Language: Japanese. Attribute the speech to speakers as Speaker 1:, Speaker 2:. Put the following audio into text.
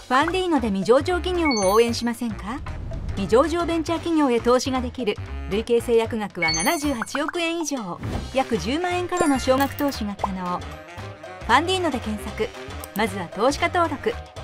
Speaker 1: ファンディーノで未上場企業を応援しませんか？未上場ベンチャー企業へ投資ができる累計制約額は78億円以上、約10万円からの少額投資が可能。ファンディーノで検索。まずは投資家登録。